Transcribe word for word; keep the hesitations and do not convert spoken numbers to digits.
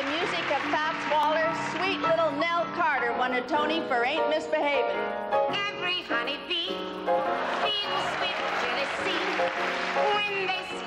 the music of Fats Waller, sweet little Nell Carter won a Tony for Ain't Misbehavin'. Every honeybee feels sweet jealousy when they